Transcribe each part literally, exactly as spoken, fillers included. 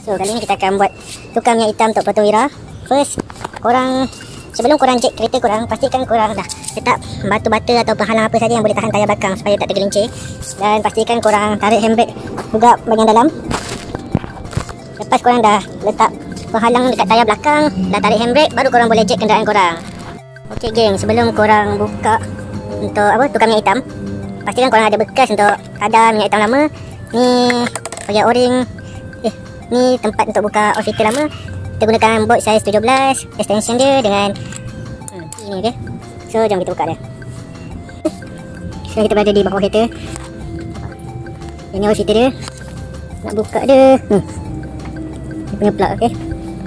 So kali ni kita akan buat tukar minyak hitam untuk potong wira. First, korang sebelum korang cek kereta korang, pastikan korang dah letak batu-bata atau penghalang apa saja yang boleh tahan tayar belakang supaya tak tergelincir. Dan pastikan korang tarik handbrake juga bahagian dalam. Lepas korang dah letak penghalang dekat tayar belakang, dah tarik handbrake, baru korang boleh cek kenderaan korang. Okey geng, sebelum korang buka untuk apa tukar minyak hitam, pastikan korang ada bekas untuk kadar minyak hitam lama. Ni bahagian o-ring. Eh, ni tempat untuk buka oil filter lama. Kita gunakan bolt size tujuh belas, extension dia dengan hmm, ini dia. So jom kita buka dia. So kita berada di bawah kereta. Ini oil filter dia. Nak buka dia. Hmm. Dia punya plug, okey.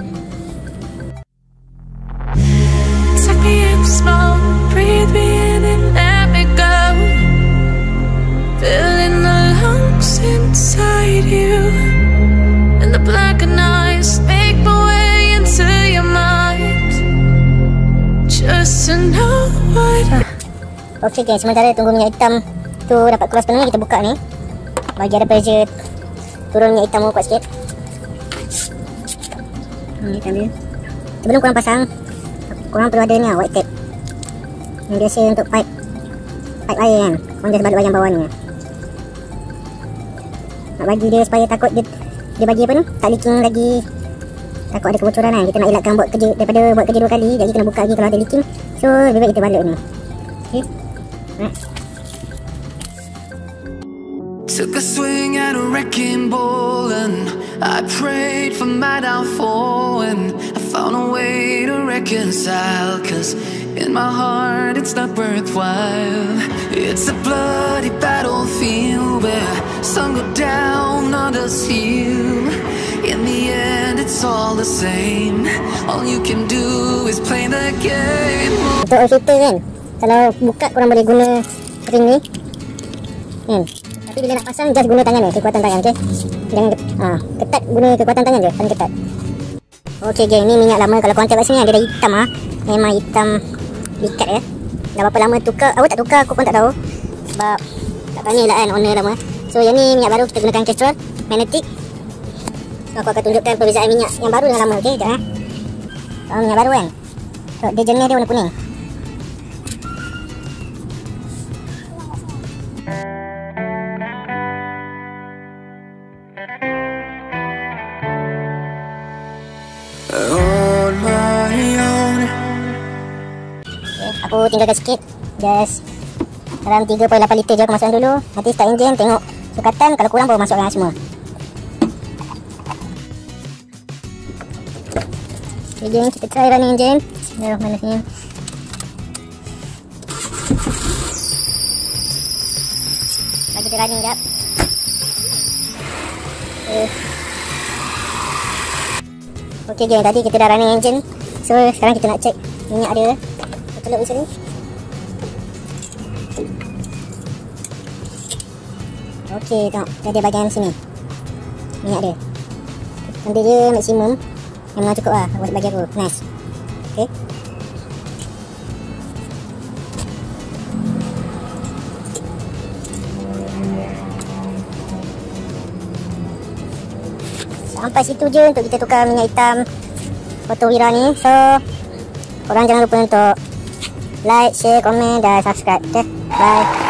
Breathe me in and let me go. Filling the lungs inside you, and the blackened eyes make my way into your mind, just to know what. Okey guys, sementara tunggu minyak hitam tu dapat keluar sepenuhnya, kita buka ni. Bagi ada pressure turun minyak hitam kuat sikit. Ni hitam dia. Sebelum korang pasang, korang perlu ada ni lah, white tape. Yang biasa untuk pipe pipe air kan. Korang just balut bahagian bawah ni. Nak bagi dia supaya takut dia, dia bagi apa ni, tak leaking lagi. Takut ada kebocoran kan. Kita nak elakkan buat kerja, daripada buat kerja dua kali, jadi kena buka lagi kalau ada leaking. So lebih baik kita balut ni. Okay. Right. Took a swing at a wrecking ball and I prayed for my downfall, and I found a way to reconcile, cause in my heart it's not worthwhile. It's a bloody battlefield where some go down, others heal. In the end it's all the same. All you can do is play the game. Untuk oil filter kan, kalau buka korang boleh guna ring ni kan. Tapi bila nak pasang, just guna tangan ni, kekuatan tangan, okey. Jangan ha, ketat, guna kekuatan tangan je, paling ketat. Okey geng, ni minyak lama. Kalau korang tengok sini dia dah hitam ah. Memang hitam likat ya. Dah berapa lama tukar, aku tak tukar, aku pun tak tahu. Sebab tak tanya lah kan owner lama. So yang ni minyak baru, kita gunakan Castrol magnetic. So aku akan tunjukkan perbezaan minyak yang baru dengan lama, okey. Sekejap eh. Oh, minyak baru kan. So dia jenis dia warna kuning. On my own. Okay, aku tinggalkan sikit. Just dalam tiga perpuluhan lapan liter je aku masukkan dulu. Nanti start enjin, tengok sukatan. Kalau kurang baru masukkan semua. Okay, jom kita try running enjin. Bismillahirrahmanirrahim. Bagi dia running sekejap. Okay. Okey geng, tadi kita dah running engine. So sekarang kita nak cek minyak dia. Kita teluk di sini. Okey, tengok dia ada bahagian sini minyak dia. Nanti dia maksimum. Yang memang cukup lah buat bagi aku. Nice. Okey. Sampai situ je untuk kita tukar minyak hitam potong wira ni. So korang jangan lupa untuk like, share, komen dan subscribe. Okay, bye.